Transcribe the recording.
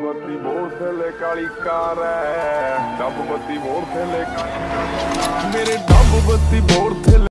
ਬੱਤੀ ਮੋੜ ਥੱਲੇ ਕਾਲੀ ਕਾਰ ਐ, ਡੱਬ ਬੱਤੀ ਮੋੜ ਥੱਲੇ ਕਾਲੀ ਕਾਰ, ਮੇਰੇ ਡੱਬ ਬੱਤੀ ਮੋੜ ਥੱਲੇ